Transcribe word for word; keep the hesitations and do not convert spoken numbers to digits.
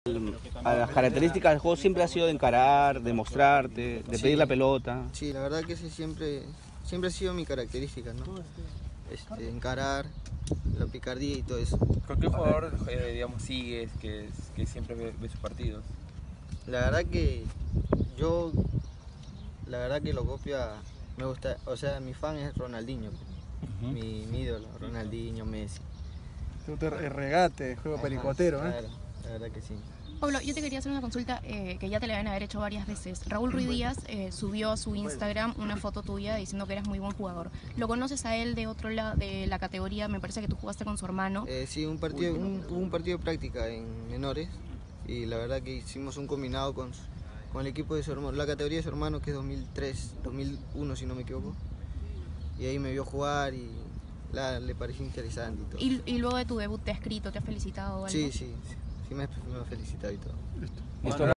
A las características del juego siempre ha sido de encarar, de mostrarte, de Sí. pedir la pelota. Sí, la verdad que ese siempre, siempre ha sido mi característica, ¿no? Este, encarar, la picardía y todo eso. ¿Con qué jugador, eh, digamos, sigues, que, que siempre ve, ve sus partidos? La verdad que yo, la verdad que lo copio a, me gusta, o sea, mi fan es Ronaldinho, Uh-huh. mi, mi ídolo, Ronaldinho, Messi. Tú te regate, juego Ajá, pericotero, ¿eh? Claro, la verdad que sí. Pablo, yo te quería hacer una consulta eh, que ya te la deben haber hecho varias veces. Raúl Ruiz Díaz eh, subió a su Instagram una foto tuya diciendo que eres muy buen jugador. ¿Lo conoces a él de otro lado, de la categoría? Me parece que tú jugaste con su hermano. Eh, sí, un partido, un, hubo un partido de práctica en menores y la verdad que hicimos un combinado con, su- con el equipo de su hermano, la categoría de su hermano que es dos mil tres, dos mil uno si no me equivoco. Y ahí me vio jugar y la, le pareció interesante y todo. Y, y luego de tu debut te ha escrito, te ha felicitado o algo. Sí, sí, sí, sí me, me ha felicitado y todo. Listo.